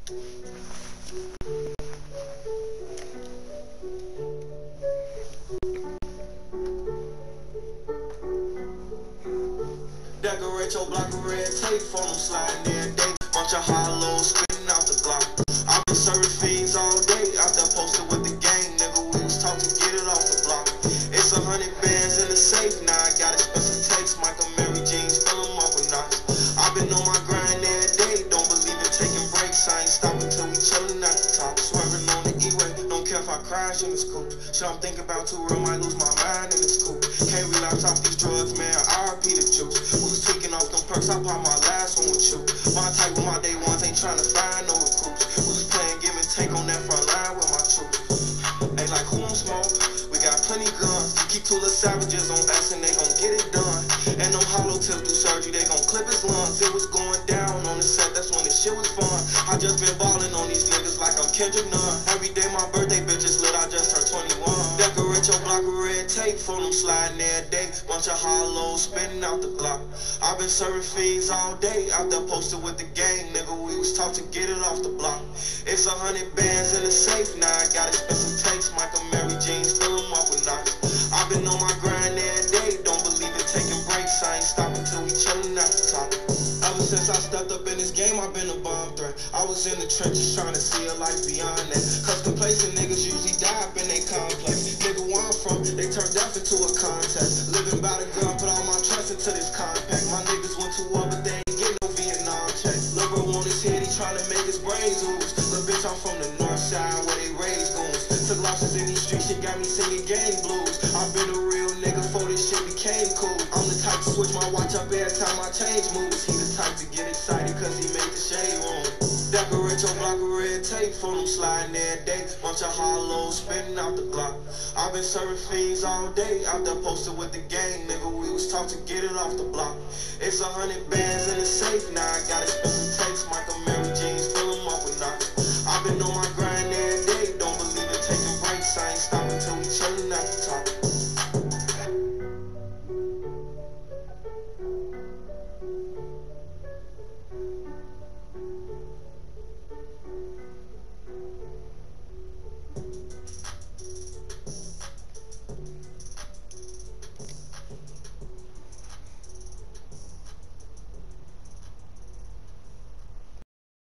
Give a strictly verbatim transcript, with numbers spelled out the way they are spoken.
Decorate your block of red tape for them sliding every day. Bunch of hollows spitting out the Glock. I've been serving fiends all day. Out there posted with the gang, nigga. We was taught to get it off the block. It's a hundred bands in the safe. Now I got expensive takes. Michael Mary jeans, fill them up with knots. I've been on my grind every day. Don't believe in taking breaks. I ain't stopping till we chillin' at the top. Swerving on the E-way. Don't care if I crash in this coupe. Shit I'm thinking about too real. Might lose my mind in this coupe. Can't relapse off these drugs, man. R I P the juice. We was tweaking off them perks. I popped my last one with you. My type with my day ones ain't trying to find no recruits. We was playing give and take on that front line with my troops. Ain't like who don't smoke. We got plenty guns. Keep two little savages on us and they gon' get it done. And them hollow tips do surgery. They gon' clip his lungs. It was going down on the set. That's when the shit was fun. I just been ballin' on these niggas like I'm Kendrick Nunn. Every day my birthday bitches lit. I just turned twenty-one. Decorate your block with red tape for them sliding every day. Bunch of hollows spitting out the Glock. I've been serving fiends all day. Out there posted with the gang, nigga. We was taught to get it off the block. It's a hundred bands in the safe. Now I got expensive takes. Michael Mary jeans, fill them up with knots. I've been on my grind every day. Don't believe in taking breaks. I ain't stopping till we chillin' at the top. Ever since I stepped up in this game, I've been a bomb threat. I was in the trenches trying to see a life beyond that. Cause complacent niggas usually die up in they complex. Nigga, where I'm from, they turned death into a contest. Living by the gun, put all my trust into this compact. My niggas went to war, but they ain't get no Vietnam check. Lil' bro on his head, he trying to make his brains ooze. Lil' bitch, I'm from the north side where they raise goons. Took losses in these streets, shit got me singing gang blues. I've been a real nigga before this shit became cool. I'm the type to switch my watch up every time I change moves. He the type to get excited cause he made the shade room. Decorate your block of red tape for them sliding every day. Bunch of hollows spitting out the Glock. I've been serving fiends all day. Out there posted with the gang, nigga. We was taught to get it off the block. It's a hundred bands in the safe. Now I got expensive takes. Michael